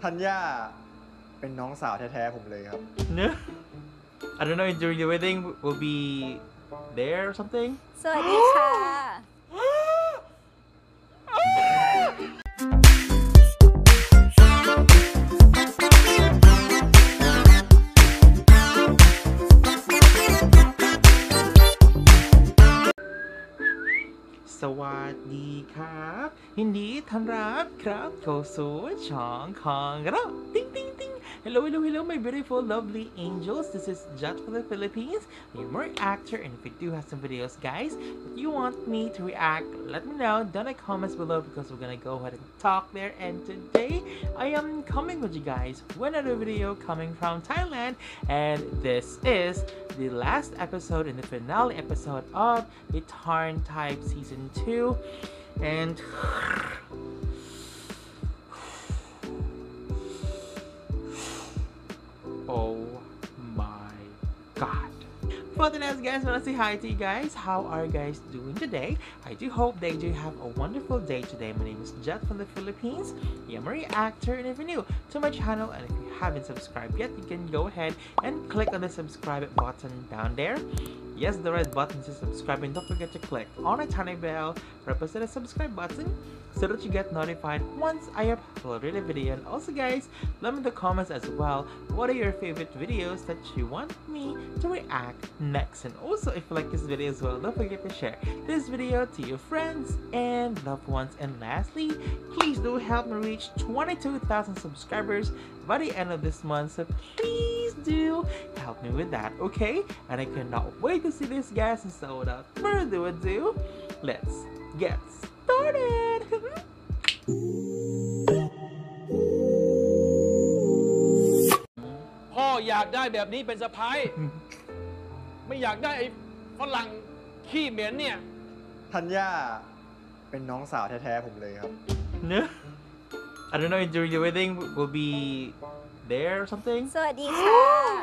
ธัญญาเป็นน้องสาวแท้ๆผมเลยครับ No I don't know if during the wedding will be there or something สวัสดีค่ะสวัสดีครับยินดีต้อนรับครับเข้าสู่ช่องของเราติ๊งติ๊งติ๊ง Hello hello hello my beautiful lovely angels, this is Jet from the Philippines, humor actor, and if you do have some videos guys that you want me to react, let me know down in the comments below because we're gonna go ahead and talk there. And today I am coming with you guys with another video coming from Thailand, and this is the last episode in the finale episode of the Tarn Type Season 2. And oh my god. For the next guys, I want to say hi to you guys. How are you guys doing today? I do hope they do have a wonderful day today. My name is Jet from the Philippines. I'm a reactor, and if you're new to my channel and if you haven't subscribed yet, you can go ahead and click on the subscribe button down there. Yes, the red button says subscribe, and don't forget to click on the tiny bell represent the subscribe button so that you get notified once I upload a video. And also guys, let me in the comments as well, what are your favorite videos that you want me to react next. And also if you like this video as well, don't forget to share this video to your friends and loved ones. And lastly, please do help me reach 22,000 subscribers by the end of this month, so please do help me with that, okay? And I cannot wait to see this guys, and so without further ado, let's get started. พ่ออยากได้แบบนี้เป็นสะพ้ายไม่อยากได้ไอ้ฝรั่งขี้เหม็นเนี่ยธัญญาเป็นน้องสาวแท้ๆผมเลยครับ No I don't know if during the wedding will be there or something สวัสดีค่ะ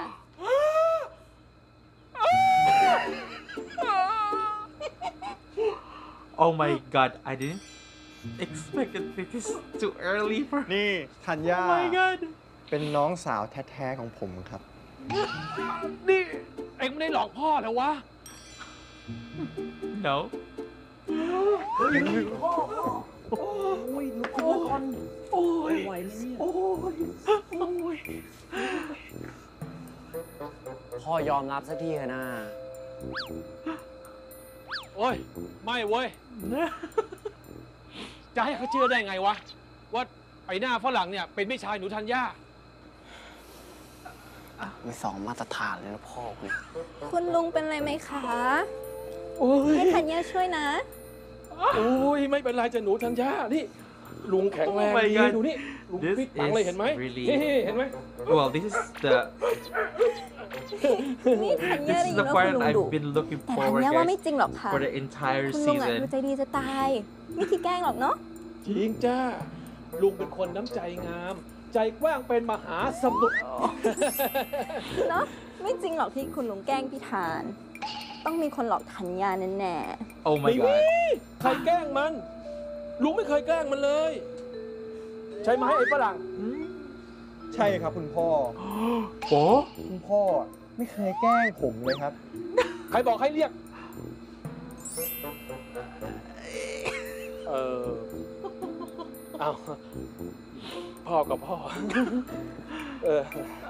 Oh my god, I didn't expect it. This is too early for นี่ธัญญา Oh my god เป็นน้องสาวแท้ๆของผมครับนี่เอ็งไม่ได้หลอกพ่อเหรอวะ No พ่อยอมรับสักทีเถอะนะโอ้ยไม่เว้ยจะให้เขาเชื่อได้ไงวะว่าไอ้หน้าฝรั่งเนี่ยเป็นพี่ชายหนูธัญญามีสองมาตรฐานเลยนะพ่อเนี่ยคุณลุงเป็นอะไรไหมคะโอ้ยให้ธัญญาช่วยนะโอ้ยไม่เป็นไรจะหนูธัญญานี่ลุงแข็งแรง Oh my ดี God ดูนี่ลุง This ฟิตปังเลย is เห็นไหม really เห็นไหม Well, this is the นี่ธัญญา this ได้ is ยิน the ว่าคุณ part ลุง I've ดุ been looking แต่ธัญ forward ญาว่าไม่ guys จริงหรอกค่ะ for the entire คุณลุงดู season ใจดีจะตาย ไม่คิดแกล้งหรอกเนาะจริงจ้าลุงเป็นคนน้ำใจงาม ใจกว้างเป็นมหาสมุทรเนาะไม่จริงหรอกที่คุณลุงแกล้งพี่ธาน ต้องมีคนหลอกธัญญาแน่ Oh my ไม่มี god ใครแกล้งมันลุงไม่เคยแกล้งมันเลย ใช่ไหมไอ้ฝรั่งใช่ครับคุณพ่อโอ้คุณพ่อไม่เคยแกล้งผมเลยครับใครบอกให้เรียก เอาพ่อกับพ่อ เห็น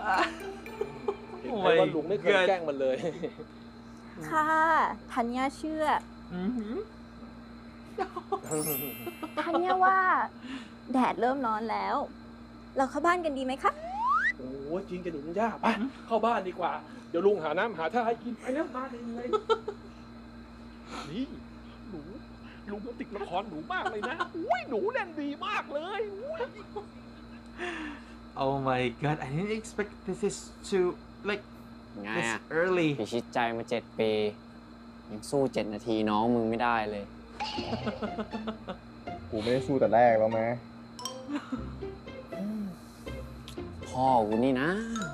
ไหมว่าลุงไม่เคยแกล้งมันเลยๆ ค่ะธัญญาเชื่อ ธัญญาว่า แดดเริ่มร้อนแล้ว เราเข้าบ้านกันดีไหมคะโอ้จริงจะหนุนยากไปเข้าบ้านดีกว่า เดี๋ยวลุงหาน้ำหาท่าให้กินไปแล้วมาเลยนี่หนูลุงติดละครหนูมากเลยนะอุ้ยหนูเล่นดีมากเลยอุ้ย Oh my god I didn't expect this is too like ไง this อะ early พิชิตใจมา7 ปียังสู้7 นาทีน้องมึงไม่ได้เลยกูไม่ได้สู้แต่แรกแล้วไหมพ่อกูนี่นะ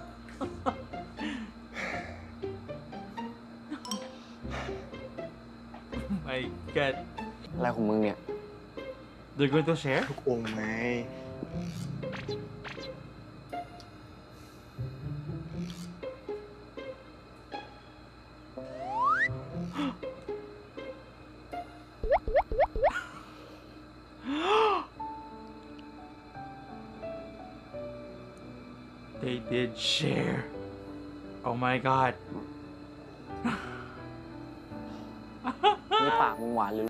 my god อะไรของมึงเนี่ย They're going to share ทุกองค์ไง They did share. Oh my god. นี่ปากมึงหวานหรือ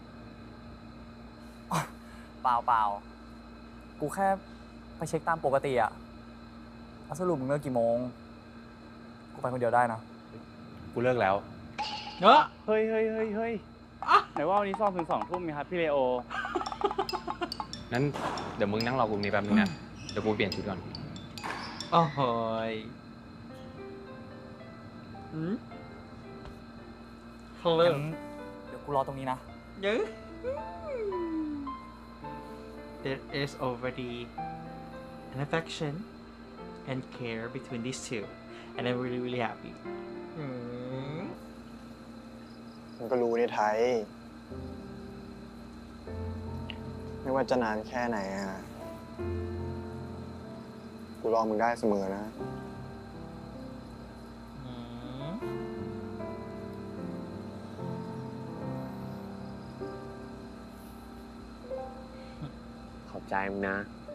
เปล่า กูแค่ไปเช็คตามปกติอะแล้วสรุปมึงเลิกกี่โมง กูไปคนเดียวได้นะกูเลิกแล้วเฮ้ยไหนว่าวันนี้ซ้อมถึง2 ทุ่มไงครับพี่เลโองั้นเดี๋ยวมึงนั่งรอกูตรงนี้แป๊บนึงนะ เดี๋ยวกูเปลี่ยนชุดก่อน Oh boy. Hello. งั้นเดี๋ยวกูรอตรงนี้นะ Yeah. There is already an affection and care between these two, and I'm really, really happy. มันก็รู้ในไทย ไม่ว่าจะนานแค่ไหนอะกูรอมึงได้เสมอนะขอบใจมึงนะ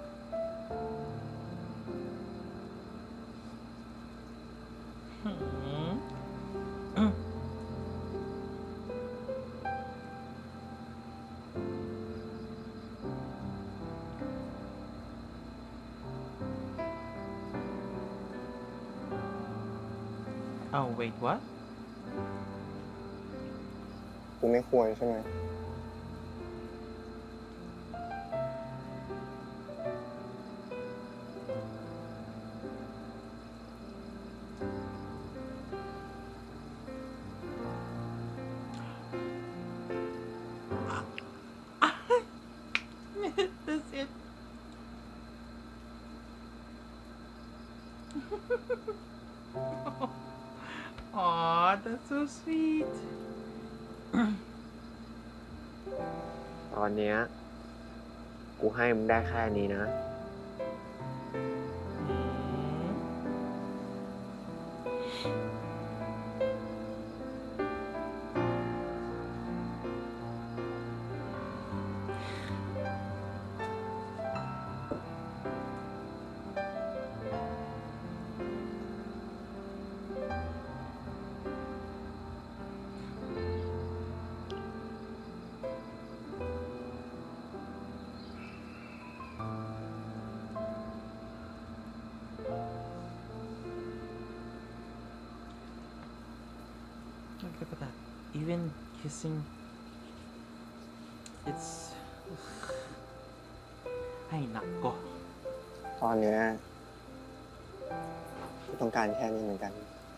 Oh wait, what? กูไม่ควรใช่ไหม That's it. Aw, that's so sweet. ตอนเนี้ยกูให้มึงได้แค่นี้นะ Look at that. Even kissing. It's. Ay, nako. ตอนเนี้ยกูต้องการแค่นี้เหมือนกัน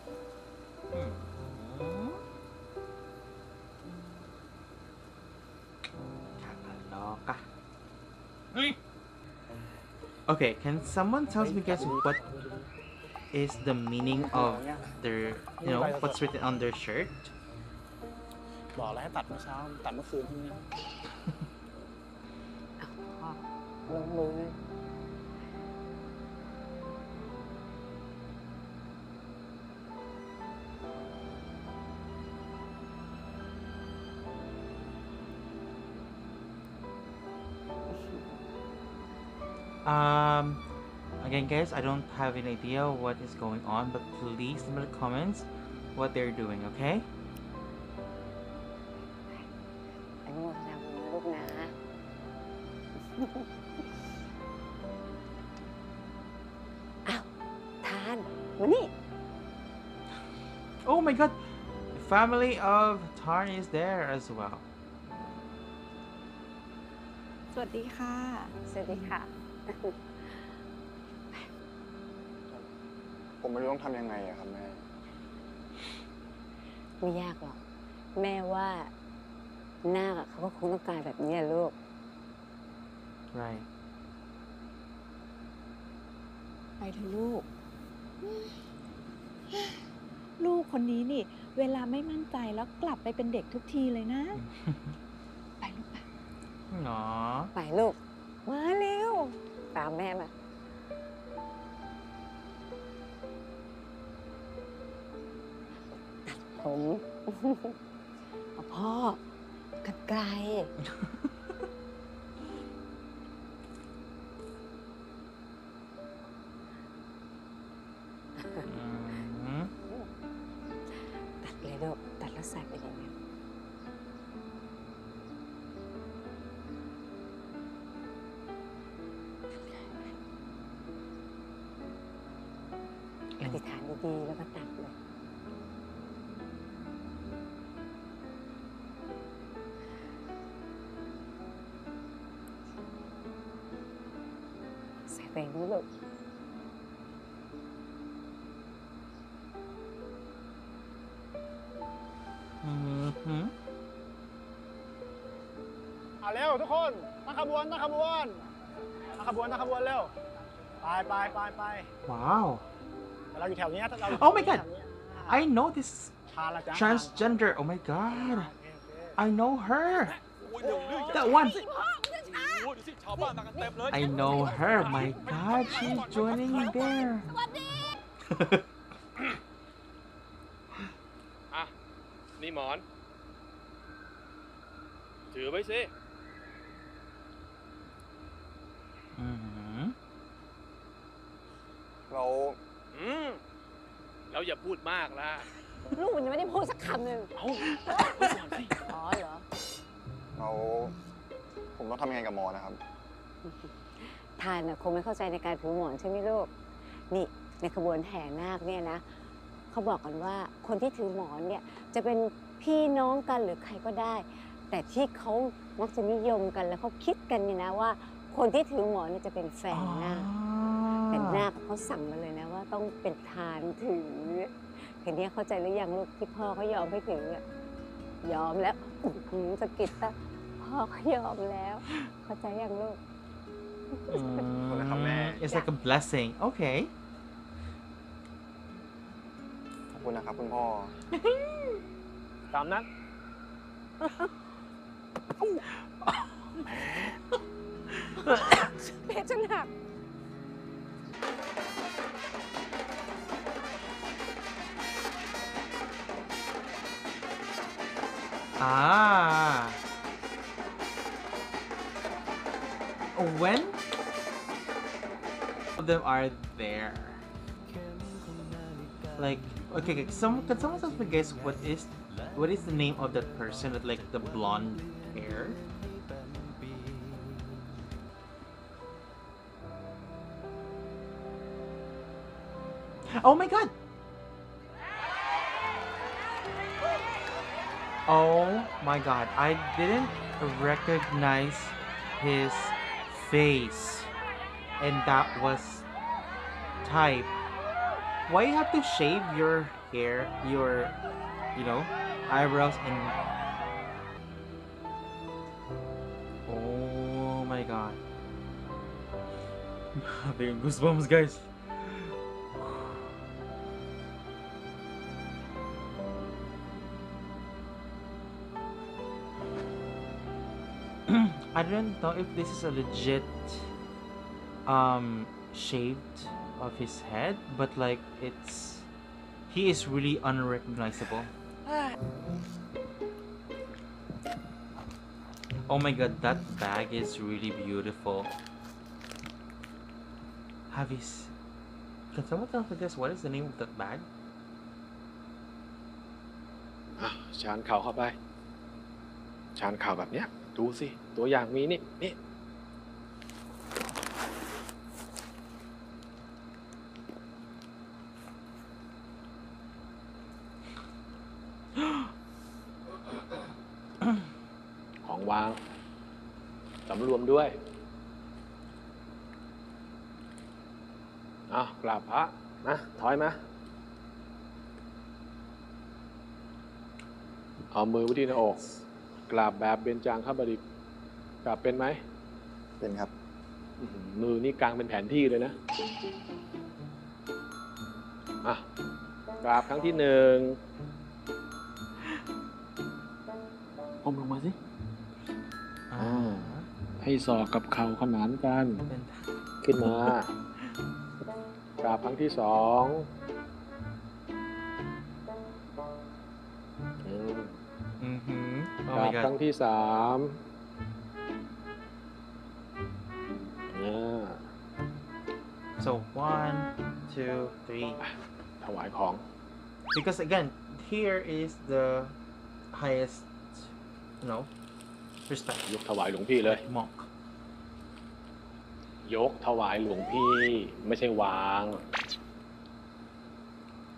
Kakaloka. Okay, can someone tell me guys what is the meaning of their, what's written on their shirt? บอกแล้วให้ตัดเมื่อเช้า ตัดเมื่อคืนที่นี่ลงมือ Again guys, I don't have an idea what is going on, but please leave in the comments what they're doing, okay? อนุโมทนาบุญนะลูกนะ อ้าว ทานมานี่ Oh my god! The family of Tarn is there as well. สวัสดีค่ะสวัสดีค่ะผมไม่รู้ต้องทำยังไงอะครับแม่ไม่ยากหรอก แม่ว่านาคอะเขาก็คงต้องการแบบนี้แหละลูก Right. ไปเถอะลูก ลูกคนนี้นี่ เวลาไม่มั่นใจแล้วกลับไปเป็นเด็กทุกทีเลยนะ ไปลูกไป Aww. ไปลูก มาเร็ว ตามแม่มา ตัดผม เอาพ่อ กันไกล Oh ดีๆแล้วก็ตัดเลยใส่ไปนู้นลูกเร็วทุกคนตั้งขบวนตั้งขบวนตั้งขบวนตั้งขบวนเร็วไป Wow. เราอยู่แถวนี้เรา Oh my god. I know this ชาละจ้า transgender. Oh my god. I know her. That one. I know her. My god, she's joining there. อ่ะ นี่หมอน ถือไว้สิเราแล้วอย่าพูดมากนะลูกมันยังไม่ได้พูดสักคำหนึ่งเอาก่อนสิอ๋อเหรอผมต้องทำยังไงกับหมอนะครับทานน่ะคงไม่เข้าใจในการถือหมอนใช่ไหมลูก นี่ในขบวนแห่นาคเนี่ยนะเขาบอกกันว่าคนที่ถือหมอนเนี่ยจะเป็นพี่น้องกันหรือใครก็ได้ แต่ที่เขามักจะนิยมกันแล้วเขาคิดกันเนี่ยนะว่า คนที่ถือหมอนเนี่ยจะเป็นแฟนนาคแต่นาคเขาสั่งมาเลยนะว่าต้องเป็นทานถือทีนี้เข้าใจหรือยังลูกที่พ่อเขายอมให้ถืออะยอมแล้วสะกิดตะพ่อเขายอมแล้ว เข้าใจยังลูก It's like a blessing. Okay. ขอบคุณนะครับคุณพ่อตามนั้นเพชรหนัก Ah. When of them are there? Like, okay, can someone tell me, guys, what is the name of that person with like the blonde hair? Oh my god! Oh my god, I didn't recognize his face, and that was type. Why you have to shave your hair, your, you know, eyebrows and... Oh my god. Having goosebumps, guys. I don't know if this is a legit shaved of his head, but like he is really unrecognizable. Oh my god, that bag is really beautiful. Can someone tell me this? What is the name of that bag? ชานเข่าเข้าไป ชานเข่าแบบเนี้ย ดูสิ ตัวอย่างมีนี่ ของวาง สำรวมด้วยกราบพระนะถอยมา เอามือไว้ที่หน้าอก กราบแบบเบญจางคบดิษฐ์กราบเป็นไหมเป็นครับมือนี่กลางเป็นแผนที่เลยนะกราบครั้งที่หนึ่งก้มลงมาสิให้ศอกกับเข่าขนานกัน ขึ้นมากราบครั้งที่สองกราบครั้งที่สาม So 1, 2, 3. ถวายของ Because again, here is the highest, you know, respect. ยกถวายหลวงพี่เลย Monk. ยกถวายหลวงพี่ไม่ใช่วาง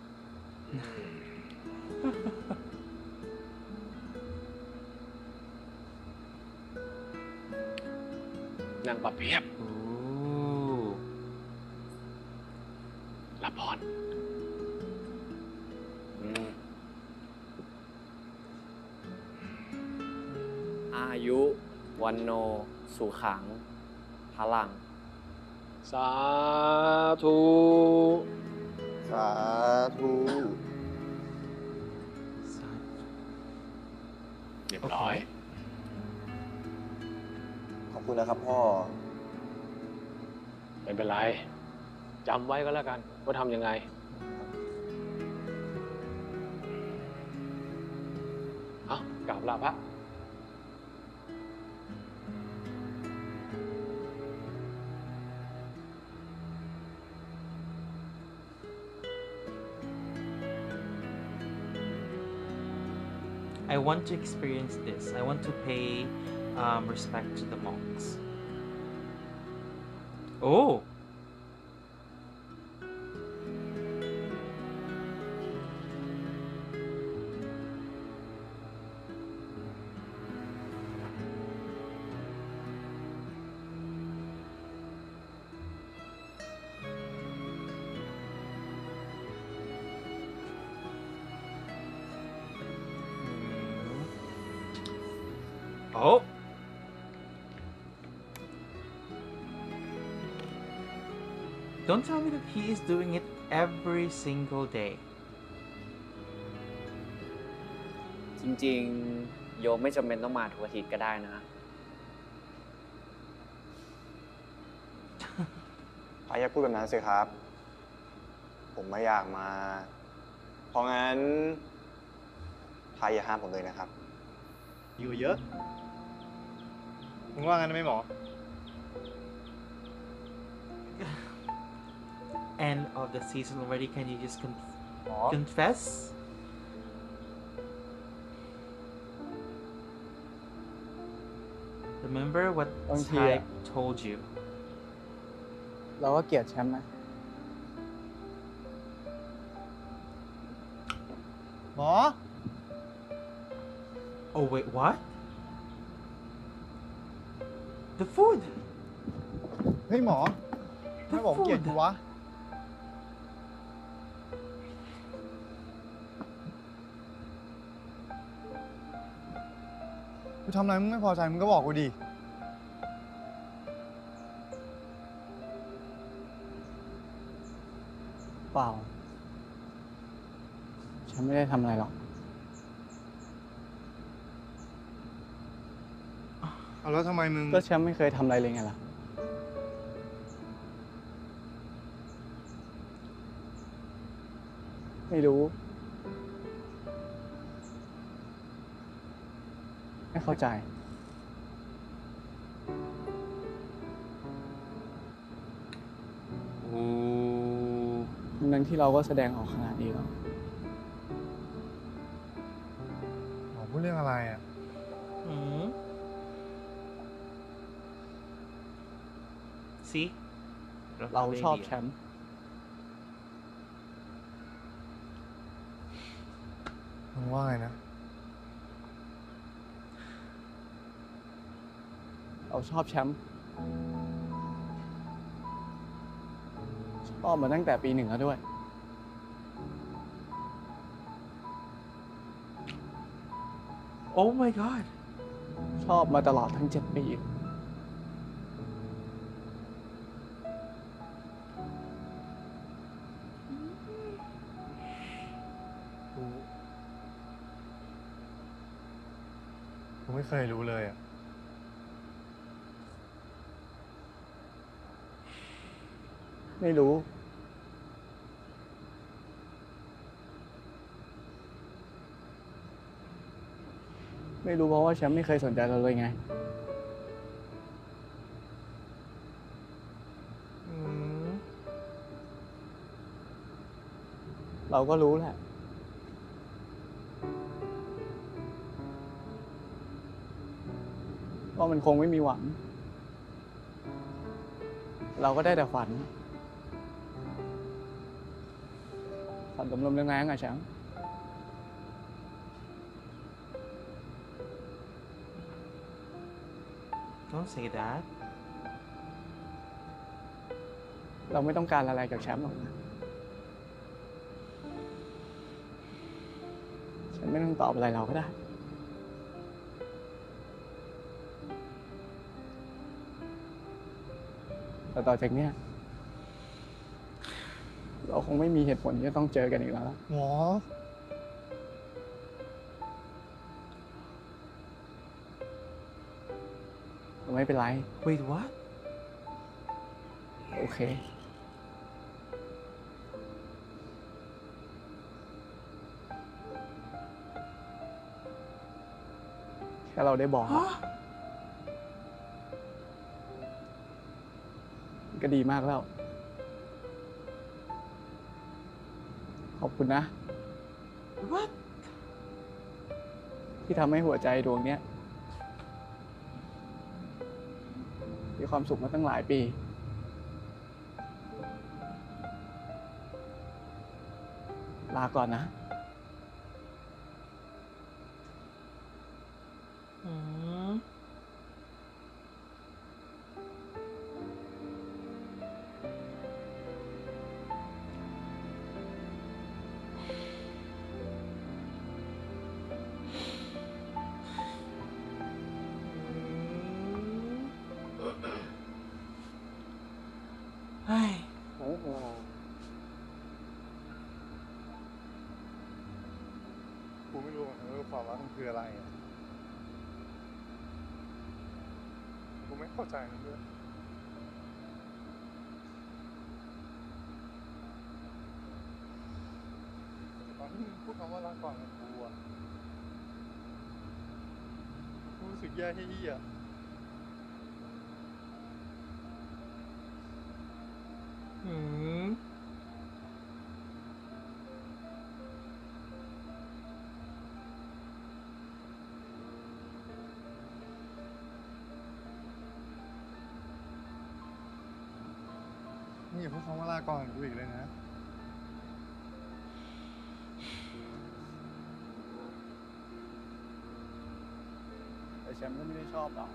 นางปะเพียบ Ooh. รับพรอายุวันโน สุขัง พลังสาธุสาธุเรียบร้อยขอบคุณนะครับพ่อไม่เป็นไร จำไว้ก็แล้วกัน ว่าทำยังไง เอากราบลาพระ I want to experience this. I want to pay respect to the monks. Oh! Oh! Don't tell me that he is doing it every single day. จริงๆ โยมไม่จำเป็นต้องมาทุกอาทิตย์ก็ได้นะพายอย่าพูดแบบนั้นสิครับ ผมไม่อยากมา เพราะงั้นพายอย่าห้ามผมเลยนะครับ อยู่เยอะ มึงว่างั้นไหมหมอ End of the season already. Can you just หมอ confess? Remember what บางทีอะ Type told you. เราก็เกลียดแชมป์นะหมอ Oh wait, what? The food. เฮ้ยหมอ The ไม่บอกเกลียด food. กูวะ กูทำอะไรมึงไม่พอใจมึงก็บอกกูดิเปล่า ฉันไม่ได้ทำอะไรหรอกเอาแล้วทำไมมึงก็แชมป์ไม่เคยทำอะไรเลยไงล่ะ ไม่รู้ ไม่เข้าใจ Ooh. ทั้งที่เราก็แสดงออกขนาดนี้แล้วหมอพูดเรื่องอะไรอ่ะ Hmm. See? เราชอบแชมป์มึงว่าไงนะเราชอบแชมป์ ชอบมาตั้งแต่ปี 1แล้วด้วย Oh my god. ชอบมาตลอดทั้ง 7 ปีกูไม่เคยรู้เลยอ่ะไม่รู้ ไม่รู้เพราะว่าแชมป์ไม่เคยสนใจเราเลยไง Hmm. เราก็รู้แหละ ว่ามันคงไม่มีหวัง เราก็ได้แต่ฝันผ่อนลมๆแรงๆอ่ะแชมป์ Don't say that. เราไม่ต้องการอะไรจากแชมป์หรอกนะฉันไม่ต้องตอบอะไรเราก็ได้ แต่ต่อจากเนี้ยเราคงไม่มีเหตุผลที่จะต้องเจอกันอีกแล้วหมอไม่เป็นไร Wait, what? โอเค แค่เราได้บอก Huh? ก็ดีมากแล้ว ขอบคุณนะ What? ที่ทำให้หัวใจดวงเนี้ยมีความสุขมาตั้งหลายปี ลาก่อนนะ Hmm. Hey. กูไม่รู้ว่าความรักมันคืออะไรอะกูไม่เข้าใจนะเพื่อนตอนที่มึงพูดคำว่ารักก่อนกับกูอะกูรู้สึกแย่ที่อ่ะ Hmm. นี่อย่าพูดคำว่าลาก่อนกับกูอีกเลยนะแต่แชมป์ก็ไม่ได้ชอบเรา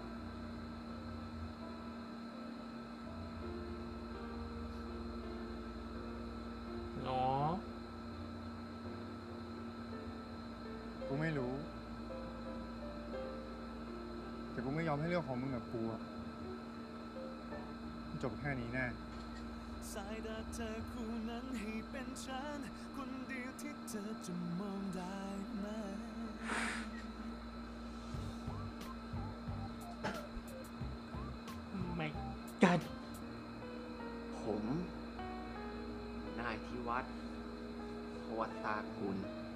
No. กูไม่รู้ แต่กูไม่ยอมให้เรื่องของมึงกับกูอะจบแค่นี้แน่สายตาเธอคู่นั้นให้เป็นฉันคนเดียวที่เธอจะมองได้ไหม My God. ผม นายที่วัดพวัตตากุล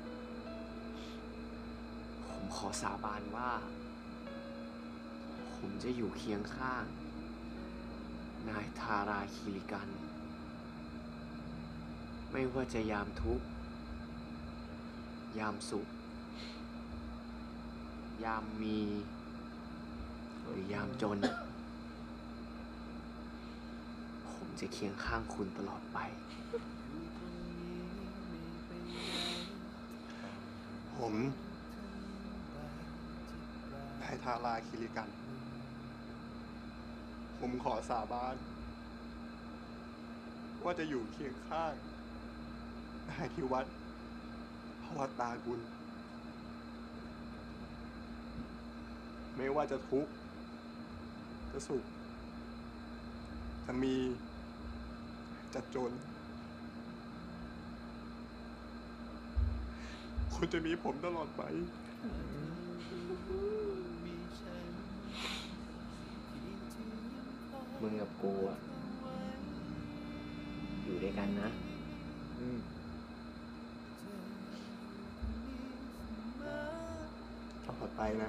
ผมขอสาบานว่า ผมจะอยู่เคียงข้าง นายทาราคิริกัน ไม่ว่าจะยามทุกข์ ยามสุข ยามมี หรือยามจน ผมจะเคียงข้างคุณตลอดไปผมนายทาราคิริกัน ผมขอสาบานว่าจะอยู่เคียงข้างนายที่วัดพวัตตากุล ไม่ว่าจะทุกข์ จะสุข จะมี จะจน คุณจะมีผมตลอดไปมึงกับกูอะอยู่ด้วยกันนะตลอดไปนะ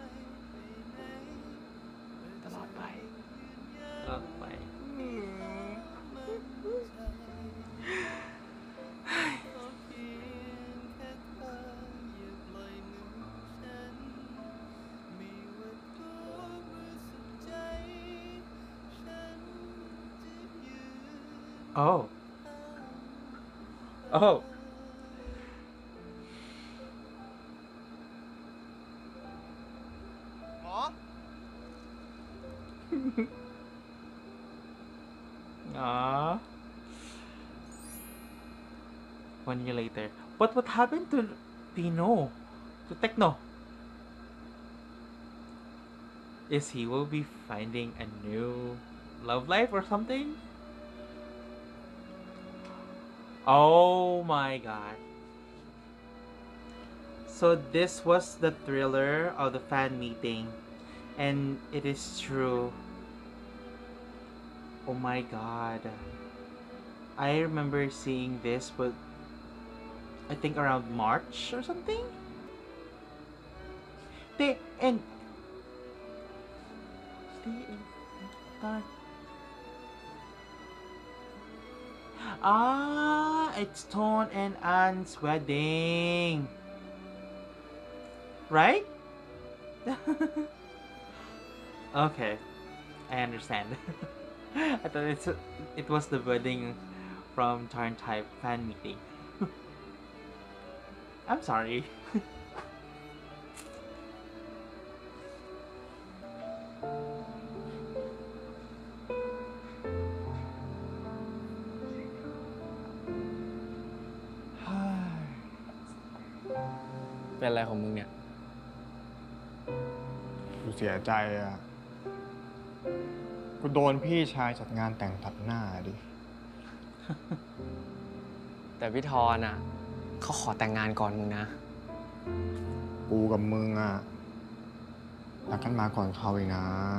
ตลอดไปตลอดไป Oh. Oh. 1 year later. But what happened to Tino? To Techno? Is he will be finding a new love life or something? Oh my god. So this was the thriller of the fan meeting, and it is true. Oh my god. I remember seeing this, but I think around March or something. It's Ton and Anne's wedding. Right? Okay, I understand. I thought it was the wedding from Turn Type fan meeting. I'm sorry. เป็นอะไรของมึงเนี่ยกูเสียใจอ่ะ กูโดนพี่ชายจัดงานแต่งตัดหน้าดิแต่พี่ทอนอ่ะเขาขอแต่งงานก่อนมึงนะกูกับมึงอ่ะรักกันมาก่อนเขาอีกนะ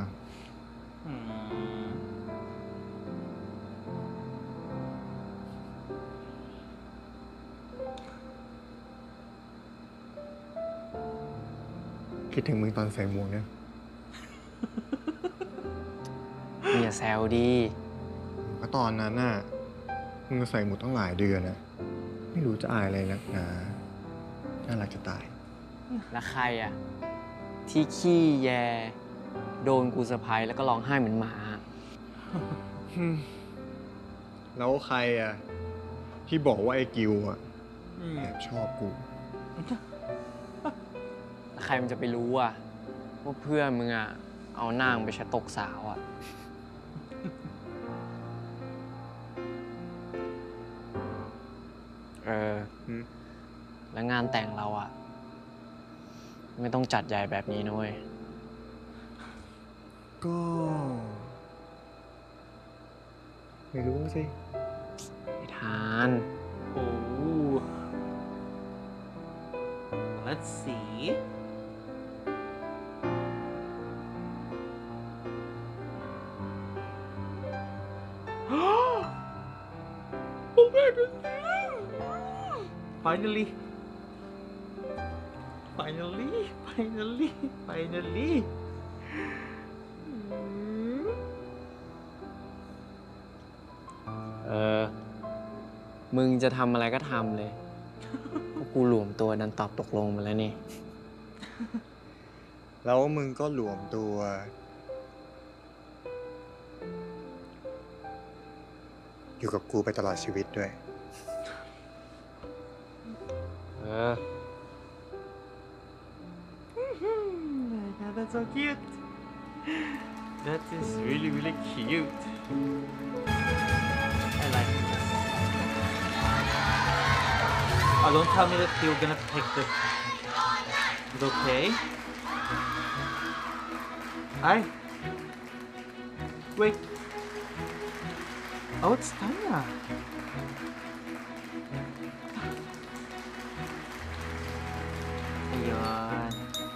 คิดถึงมึงตอนใส่หมวกเนี่ยมึงอย่าแซวดีก็ตอนนั้นน่ะ มึงใส่หมวกตั้งหลายเดือนน่ะ ไม่รู้จะอายอะไรนักหนาน่ารักจะตายแล้วใครอ่ะ ที่ขี้แยโดนกูเซอร์ไพรส์แล้วก็ร้องไห้เหมือนหมาแล้วใครอ่ะ ที่บอกว่าไอ้กิวอ่ะแอบชอบกูใครมันจะไปรู้อ่ะว่าเพื่อนมึงอ่ะเอาหน้ามึงไปชะตกสาวอ่ะ แล้วงานแต่งเราอ่ะไม่ต้องจัดใหญ่แบบนี้นะเว้ยก็ไม่รู้สิไม่ทาน Oh. Let's see. Oh my goodness! Finally! Finally! มึงจะทำอะไรก็ทำเลย พวกกูหลวมตัวดันตอบตกลงมาแล้วนี่แล้วมึงก็หลวมตัว อยู่กับกูไปตลอดชีวิตด้วย That's so cute. That is really, really cute. I like this. Oh, don't tell me that you're gonna take this. It's okay. Hi. Wait. Oh, it's Tanya. Ayun.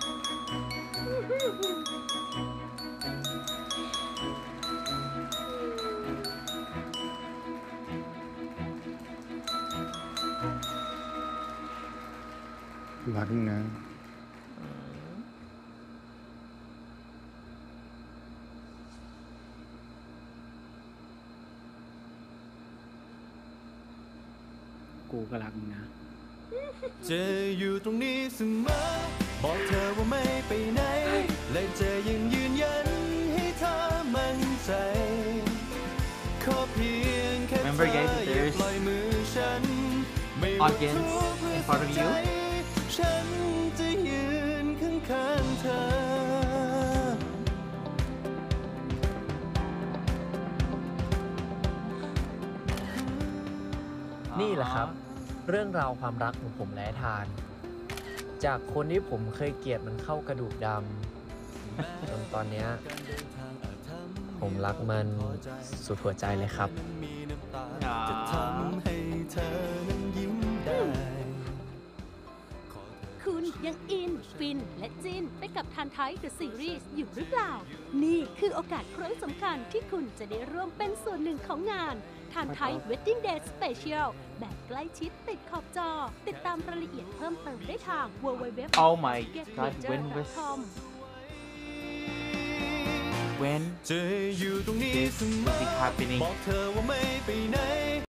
รักนะกูก็รักมึงนะจะอยู่ตรงนี้เสมอบอกเธอว่าไม่ไปไหนและจะยังยืนยันให้เธอมั่นใจขอเพียงแค่เธออย่าปล่อยมือฉันไม่ว่าทุกเรื่องใจฉันจะยืนข้างๆเธอนี่แหละครับ เรื่องราวความรักของผมและทาน จากคนที่ผมเคยเกลียดมันเข้ากระดูกดำจนตอนเนี้ยผมรักมันสุดหัวใจเลยครับจะทำให้เธอนั้นยิ้มได้คุณยังอิน ฟิน และจินไปกับทานไทย The Series อยู่หรือเปล่า นี่คือโอกาสครั้งสำคัญที่คุณจะได้ร่วมเป็นส่วนหนึ่งของงานทานไทย Wedding Day Special แบบใกล้ชิดติดขอบจอ ติดตามรายละเอียดเพิ่มเติมได้ทาง Oh my god when was www.getmajor.com when จะอยู่ตรงนี้เสมอ this is happening บอกเธอว่าไม่ไปไหน